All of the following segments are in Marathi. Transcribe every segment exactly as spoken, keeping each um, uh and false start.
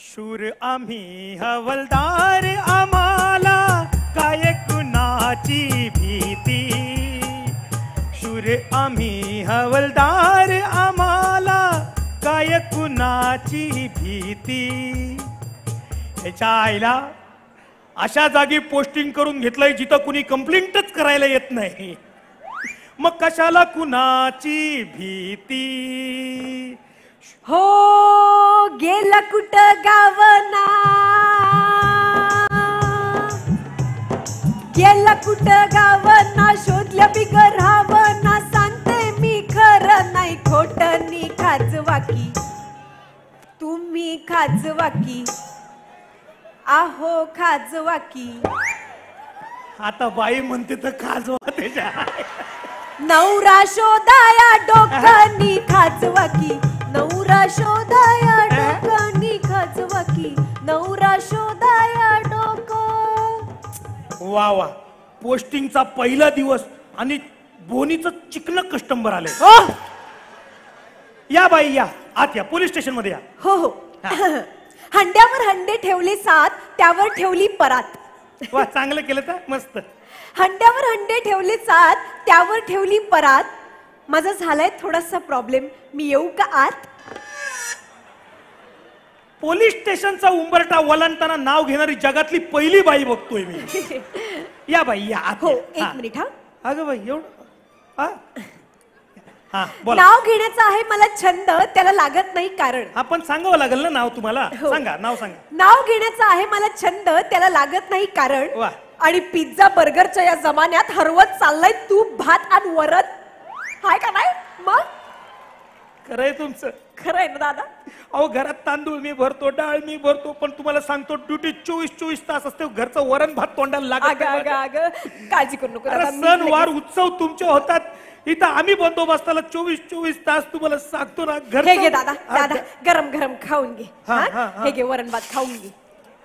शूर आम्ही हवलदार आम्हाला काय कुणाची भीती. शूर आम्ही हवलदार आम्हाला काय कुणाची भीती. ह्याच्या आईला अशा जागी पोस्टिंग करून घेतलंय जिथं कुणी कंप्लेंटच करायला येत नाही. मग कशाला कुणाची भीती. हो गेला कुठं गावना, गेला कुठं गावना, शोधल्या बिगर रावना. सांगते मी खरं नाही खोटं नी खाजवाकी, तुम्ही खाजवाकी, आहो खाजवाकी. आता बाई म्हणते तर खाजवा त्याच्या. नवरा शोधाया डोकनी खाजवाकी, नवरा शोधाया डोकनी खाजवाकी, नवरा शोधाया डोकं. वा वा, पोस्टिंगचा पहिला दिवस आणि बोनीचं चिकन कस्टमर आले. या बाई या, आत या, पोलीस स्टेशन मध्ये या. हो हो. हंड्यावर हंडे ठेवले सात, त्यावर ठेवली परात. वा, चांगलं केलं तर मस्त. हंड्यावर हंडे ठेवले सात, त्यावर ठेवली परात. माझा झालाय थोडासा प्रॉब्लेम, मी येऊ का आत? पोलीस स्टेशनचा उंबरठा ओलांडताना नाव घेणारी जगातली पहिली बाई बघतोय मी. या बाई या आत. हो, या. एक मिनिट. हा अगं बाई एवढं. हा हा बोला. नाव घेण्याचा आहे मला छंद, त्याला लागत नाही कारण. आपण सांगावं लागेल ना नाव तुम्हाला. हो. सांगा नाव सांगा. नाव घेण्याचा आहे मला छंद, त्याला लागत नाही कारण. वा. आणि पिझ्झा बर्गरच्या या जमान्यात हरवत चाललाय तूप भात आणि वरण. हाय का नाही मग? खरंय तुमचं. खरंय ना दादा. अहो घरात तांदूळ मी भरतो, डाळ मी भरतो, पण तुम्हाला सांगतो ड्युटी चोवीस चोवीस तास असते. घरचं वरण भात तोंडाला लागत. काळजी करू नको. सण वार उत्सव तुमचे होतात, इथं आम्ही बंदोबस्ताला चोवीस चोवीस तास. तुम्हाला सांगतो ना घर. हे घे दादा, दादा गरम गरम खाऊन घे. हा, हा, हा. हे घे वरण भात खाऊन घे.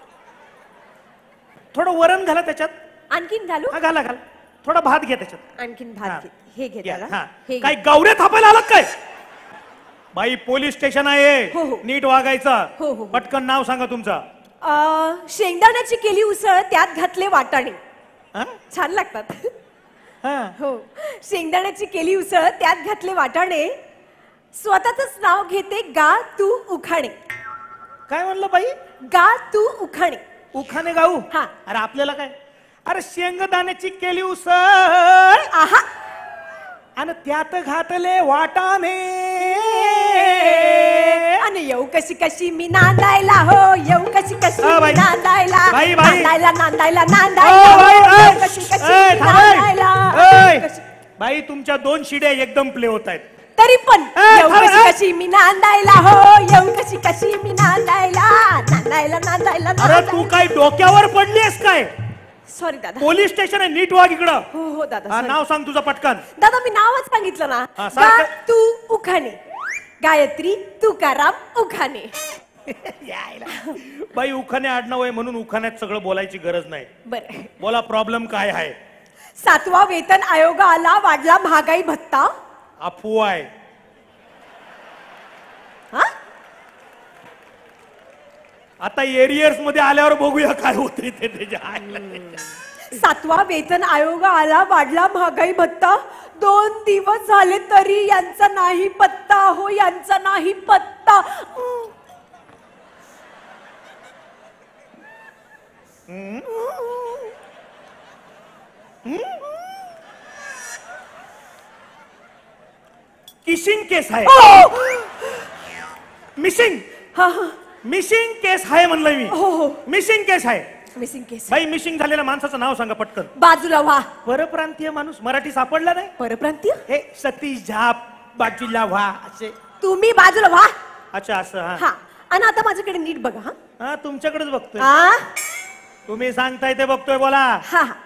थोडं वरण घाला त्याच्यात. आणखीन घालू? हा घाला घाला. थोडा भात घ्या त्याच्यात. आणखीन भात घे. हे घे घ्या. दादा. हा. हे काय गावऱ्या थापायला आलात काय? बाई पोलीस स्टेशन आहे, हो, हो. नीट वागायचं. हो, हो, हो. पटकन नाव सांगा तुमचं. अं, शेंगदाण्याची केली उसळ, त्यात घातले वाटाणे. हा? छान लागतात. हा. हो, शेंगदाण्याची केली उसळ, त्यात घातले वाटाणे. स्वतःच नाव घेते गा तू उखाणे. काय म्हणलं बाई? गा तू उखाणे. उखाणे गाऊ? हा. अरे आपल्याला काय? अरे शेंगदाण्याची केली उसळ, आहा, आणि त्यात घातले वाटाणे. आणि येऊ कशी कशी मी नांदायला, हो येऊ कशी कशी हा, बाई. मी नांदायला. बाई, बाई. नांदायला नांदायला ओ, नांदायला, बाई, हो, ऐ, येऊ कशी कशी ऐ, मी थांब, ऐ. नांदायला. ऐ. कशी- बाई तुमच्या दोन शिड्या एकदम प्ले होत आहेत. तरी पण ऐ, येऊ थांब, कशी ऐ. कशी मी नांदायला, हो येऊ कशी कशी मी नांदायला. नांदायला नांदायला अरे तू काय डोक्यावर पडलीस काय? सॉरी दादा. पोलीस स्टेशन आहे, नीट वाग इकडं. हो हो दादा, हा, sorry. नाव सांग तुझं पटकन. दादा मी नावच सांगितलं ना. हा, सांग. गा तू उखाणे, गायत्री तुकाराम उखाणे. यायला. बाई उखाणे आडनाव आहे म्हणून उखाण्यात सगळं बोलायची गरज नाही. बरं, बोला प्रॉब्लेम काय आहे? सातवा वेतन आयोग आला, वाढला महागाई भत्ता. अफवा आहे. हा? आता एरियर्स मध्ये आल्यावर बघूया काय होते ते त्याच्या. सातवा वेतन आयोग आला, वाढला महागाई भत्ता. दोन दिवस झाले तरी यांचा नाही पत्ता, हो यांचा नाही पत्ता. किशिंग केस आहे. हो. मिसिंग हा हा. मिसिंग केस आहे म्हणलंय मी. हो हो. मिसिंग केस आहे. Missing case. बाई मिसिंग झालेल्या माणसाचं नाव सांगा पटकन. बाजूला व्हा. परप्रांतीय माणूस मराठी सापडला नाही. परप्रांतीय? हे सतीश झाप बाजूला व्हा असे. तुम्ही बाजूला व्हा. अच्छा असं. हा हा. आणि आता माझ्याकडे नीट बघा. हा हा तुमच्याकडेच बघतोय. हा तुम्ही सांगताय ते बघतोय. बोला. हा हा.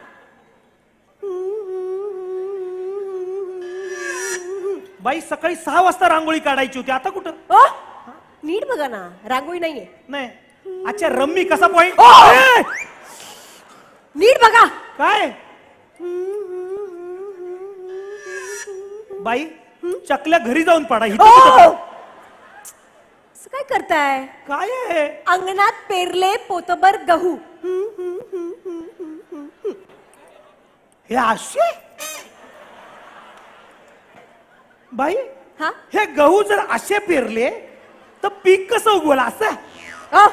बाई सकाळी सहा वाजता रांगोळी काढायची होती, आता कुठं? ओ नीट बघा ना, रांगोळी नाहीये. नाही. अच्छा रम्मी कसा पॉइंट? नीट बघा. काय बाई चकल्या घरी जाऊन पाडा. ओ असं काय करताय? काय आहे? अंगणात पेरले पोतभर गहू. हम्म, हम्म, हम्म, हम्म, हम्म, हम्म. हे असे बाई, हा? हे गहू जर असे पेरले तर पीक कसं उगवल असं? अ.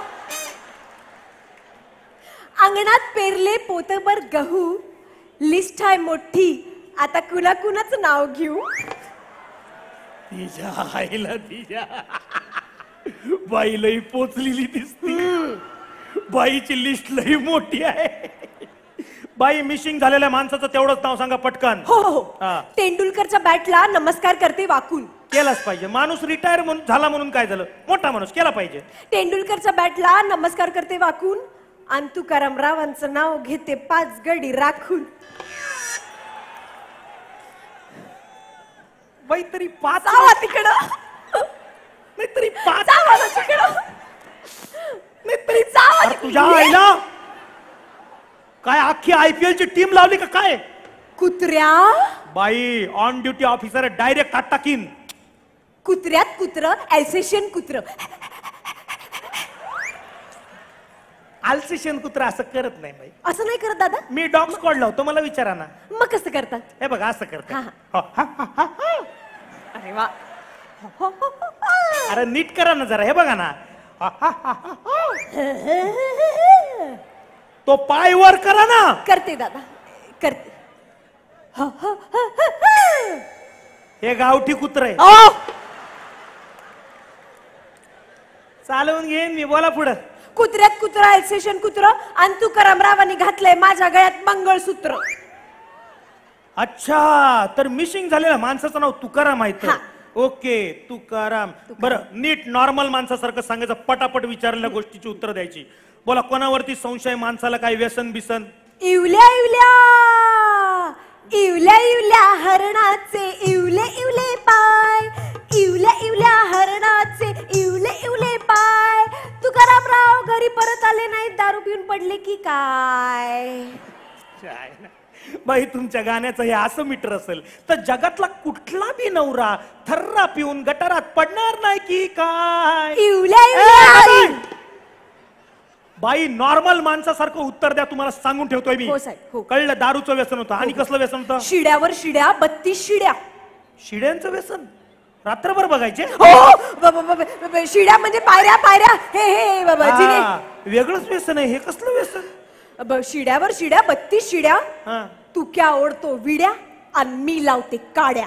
अंगणात पेरले पोतभर गहू, लिस्ट आहे मोठी, आता कुणा कुणाचं नाव घेऊ? तिच्या आईला तिच्या बाई लई पोचलेली दिसती. बाईची लिस्ट लई मोठी आहे. बाई, मिशिंग झालेल्या माणसाचं तेवढंच नाव सांगा पटकन. हो हो हा. तेंडुलकरच्या बॅटला नमस्कार करते वाकून. केलाच पाहिजे. माणूस रिटायर म्हणून झाला म्हणून काय झालं? मोठा माणूस केला पाहिजे. तेंडुलकरच्या बॅटला नमस्कार करते वाकून, आणि तुकाराम रावांचं नाव घेते पाच गडी राखून. बाई तरी पाच जावा तिकडं, नाही तरी पाच जावा ना तिकडं, नाही तरी जावा अरे तुझ्या आईला काय अख्खी आयपीएल ची टीम लावली का काय? कुत्र्या. बाई ऑन ड्युटी ऑफिसर डायरेक्ट आत टाकीन. कुत्र्यात कुत्र, अल्सेशियन कुत्र. अल्सेशियन कुत्रा असं करत नाही बाई. असं नाही करत दादा. मी डॉग स्क्वॉड लावतो, मला विचारा ना. मग कसं करतात? हे बघा असं करते. हा, हो, हा, हा, हा, हा. अरे वा. अरे नीट करा ना जरा. हे बघा ना. हा, हा, हा, हा, हा. तो पाय वर करा ना. करते दादा, करते. हे गावठी कुत्र आहे. ओ, चालवून घेईन मी. बोला पुढं. कुत्र्यात कुत्र, अल्सेशियन कुत्र, आणि तुकाराम रावांनी घातलंय माझ्या गळ्यात मंगळसूत्र. अच्छा, तर मिशिंग झालेल्या माणसाचं नाव तुकाराम आहे तर. हा. ओके, तुकाराम. बरं, नीट नॉर्मल माणसासारखं सांगायचं, पटापट विचारलेल्या गोष्टीची उत्तर द्यायची. बोला, कोणावरती संशय? माणसाला काय व्यसन बिसन? इवल्या इवल्या इवल्या इवल्या हरणाचे इवले इवले पाय, इवल्या इवल्या हरणाचे इवले इवले पाय. तुकाराम राव घरी परत आले नाही, दारू पिऊन पडले की काय? बाई, तुमच्या गाण्याचं हे असं मीटर असेल तर जगातला कुठला बी नवरा थर्रा पिऊन गटारात पडणार नाही की काय? इवल्या इवल्या. बाई, नॉर्मल माणसासारखं उत्तर द्या, तुम्हाला सांगून ठेवतोय मी. हो साहेब, हो. कळलं? दारूचं व्यसन होतं. आणि कसलं व्यसन होतं? शिड्यावर शिड्या, बत्तीस शिड्या. शिड्यांचं व्यसन रात्रभर बघायचे? हो, ब- ब- ब- ब- शिड्या म्हणजे पायऱ्या पायऱ्या. हे हे बाबा जिने. हा, वेगळंच व्यसन आहे. हे कसलं व्यसन? ब- शिड्यावर शिड्या, बत्तीस शिड्या. हा. तू क्या ओढतो विड्या, आणि मी लावते काड्या.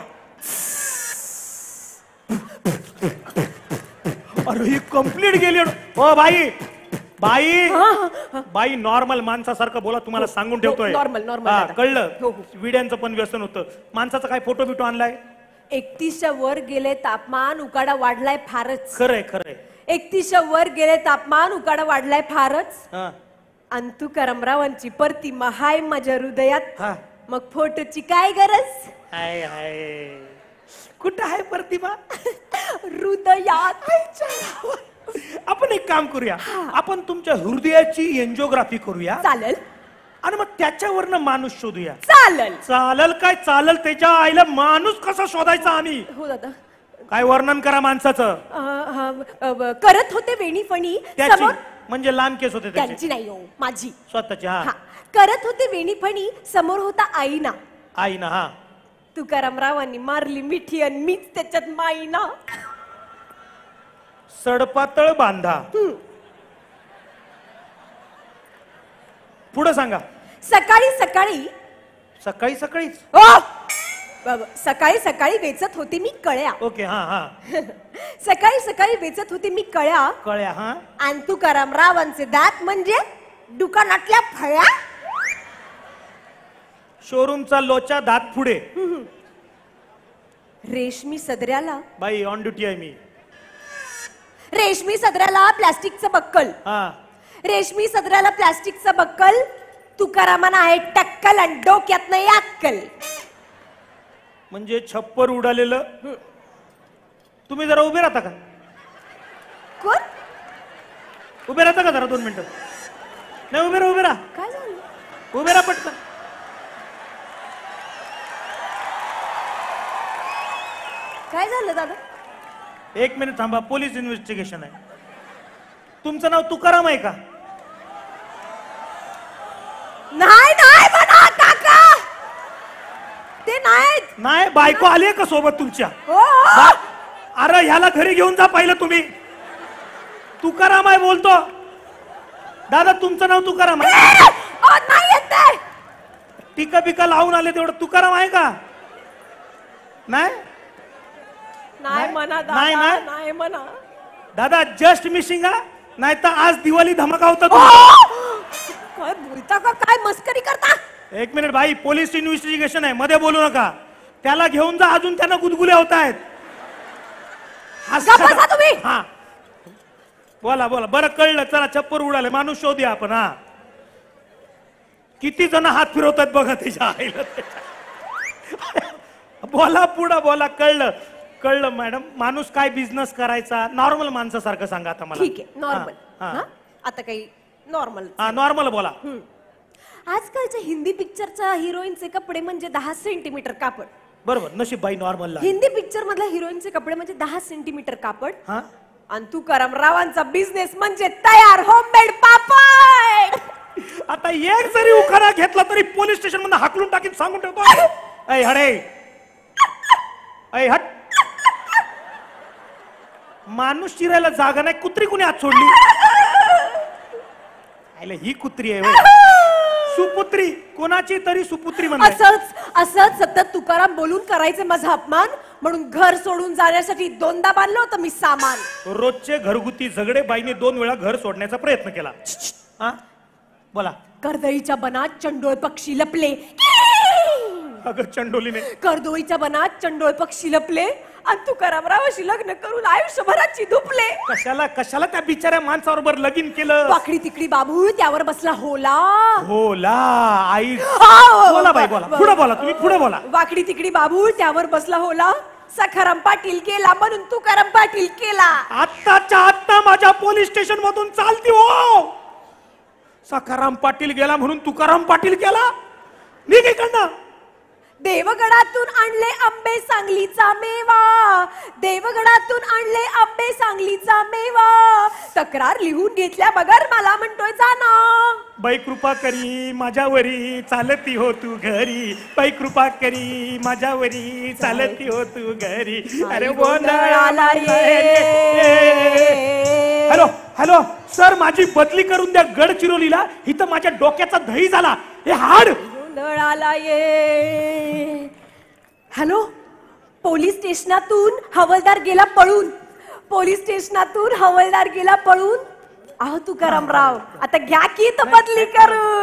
अरे ही कंप्लीट गेली. हो बाई, बाई बाई नॉर्मल माणसासारखं बोला, तुम्हाला सांगून ठेवतोय. Normal normal. हा, हो, कळलं? हो. विड्यांचं पण व्यसन होतं. माणसाचा काय फोटो बिटो आणलाय? एकतीसच्या वर गेले तापमान, उकाडा वाढलाय फारच. खरंय खरंय. एकतीसच्या वर गेले तापमान, उकाडा वाढलाय फारच. हा, आणि तू करमरावांची प्रतिमा हाय माझ्या हृदयात. हा. मग फोटोची काय गरज? हाय हाय. कुठं आहे प्रतिमा? हृदयात. आपण एक काम करूया, आपण तुमच्या हृदयाची एन्जिओग्राफी करूया. चालेल. आणि मग त्याच्यावरनं माणूस शोधूया. चालेल. चालेल काय? चालेल. त्याच्या आईला माणूस कसा शोधायचा आम्ही? हो दादा. काय वर्णन करा माणसाचं. अ, हा, अ, ब- करत होते वेणी फणी त्याची समोर. म्हणजे लांब केस होते त्याचे? त्यांची नाही हो, माझी. स्वतःची. हा, हा. करत होते वेणी फणी, समोर होता आईना. आई ना. हा, तुकारामरावांनी मारली मिठी, आणि मीच त्याच्यात माईना. सडपातळ बांधा. पुढे सांगा. सकाळी सकाळी सकाळी सकाळीच. ओ! बाबा, सकाळी सकाळी वेचत होते मी कळ्या. ओके. हा हा. सकाळी सकाळी वेचत होते मी कळ्या, कळ्या. हा, आणि तुकारामरावांचे दात म्हणजे दुकानातल्या फळ्या. शोरूमचा लोचा दात पुढे. रेशमी सदऱ्याला, बाई ऑन ड्युटी आहे मी. रेशमी सदऱ्याला प्लास्टिकचं बक्कल. हा, रेशमी सदऱ्याला प्लास्टिकचं बक्कल. तुकारामाना आहे टक्कल, आणि डोक्यात नाही अक्कल. म्हणजे छप्पर उडालेलं. तुम्ही जरा उभे राहता का? कोण? उभे राहता का जरा दोन मिनिटं? नाही, उभे राहा, उभे राहा. काय झालं? उभे राहा पटकन. काय झालं दादा? एक मिनिट थांबा, पोलीस इन्व्हेस्टिगेशन आहे. तुमचं नाव तुकाराम आहे का? नाही नाही म्हणा काका, ते नाहीत. नाही, बायको आली आहे का सोबत तुमच्या? हो, हो. बा- अरे ह्याला घरी घेऊन जा पहिलं तुम्ही. तुकाराम आहे बोलतो. दादा तुमचं नाव तुकाराम आहे? अ, नाही येत ते. टीका बिका लावून आले तेवढं तुकाराम आहे का? नाही नाही म्हणा नाही, दादा, नाही. नाही म्हणा. दादा जस्ट मिसिंग हा, नाही तर आज दिवाळी धमाका होता ओ! तुमचा. काय बोलता का, काय मस्करी करता? एक मिनिट भाई, पोलीस इन्व्हेस्टिगेशन आहे, मध्ये बोलू नका. त्याला घेऊन जा, अजून त्यांना गुदगुल्या होत आहेत. गप्प बसा तुम्ही. हा बोला बोला. बरं कळलं, चला चप्पर उडाले, माणूस शोधूया आपण. हा किती जण हात फिरवतात बघा त्याच्या आईला. बोला पुढं बोला. कळलं कळलं मॅडम. माणूस काय बिझनेस करायचा, नॉर्मल माणसासारखं सांगा आता मला. ठीक आहे, नॉर्मल. हा, हा. आता काही नॉर्मल. हा नॉर्मल बोला. आजकालच्या हिंदी पिक्चरच्या हिरोईनचे कपडे म्हणजे दहा सेंटीमीटर कापड. बरोबर, नशीब बाई नॉर्मल. हिंदी पिक्चर मधल्या हिरोईनचे कपडे म्हणजे दहा सेंटीमीटर कापड. हा आणि तुकाराम रावांचा बिझनेस म्हणजे तयार होममेड पापड. आता एक जरी उखाणा घेतला तरी पोलीस स्टेशन मध्ये हाकलून टाकीन सांगून ठेवतो. ऐ हडे, ऐ हट. माणूस चिरायला जागा नाही, कुत्री कुणी हात सोडली? आयला ही कुत्री आहे होय. सुपुत्री, कोणाची तरी सुपुत्री म्हणतात. असंच असंच सतत तुकाराम बोलून करायचे माझा अपमान, म्हणून घर सोडून जाण्यासाठी दोनदा बांधलं होतं मी सामान. रोजचे घरगुती झगडे बाईने दोन वेळा घर सोडण्याचा प्रयत्न केला. हा बोला. कर्दळीच्या बनात चंडोळ पक्षी लपले. अगं चंडोलीने. कर्दळीच्या बनात चंडोळ पक्षी लपले आणि तुकाराम रावाशी लग्न करून आयुष्यभराची धुपले. कशाला कशाला त्या बिचाऱ्या माणसाबरोबर लगीन केलं? वाकडी तिकडी बाबूळ त्यावर बसला होला. होला आई. आ, बोला बाई बोला, पुढे बोला, तुम्ही पुढे बोला. वाकडी तिकडी बाबूळ त्यावर बसला होला. सखाराम पाटील केला म्हणून तुकाराम पाटील केला. आत्ताच्या आत्ता माझ्या पोलीस स्टेशन मधून चालती हो. सखाराम पाटील गेला म्हणून तुकाराम पाटील केला. निघ इकडनं. देवगडातून आणले आंबे सांगलीचा मेवा. देवगडातून आणले आंबे सांगलीचा मेवा. तक्रार लिहून घेतल्या बगर मला म्हणतोय जाना. बाई कृपा करी माझ्यावरी चालती हो तू घरी. बाई कृपा करी माझ्यावरी चालती हो तू घरी. अरे गोंधळाला ये. हॅलो हॅलो सर, माझी बदली करून द्या गडचिरोलीला. इथं माझ्या डोक्याचा दही झाला. हे हाड. गोंधळाला ये. हॅलो, पोलीस स्टेशनातून हवालदार गेला पळून. पोलीस स्टेशनातून हवालदार गेला पळून. अहो तुकाराम राव, आता घ्या की तर बदली करून.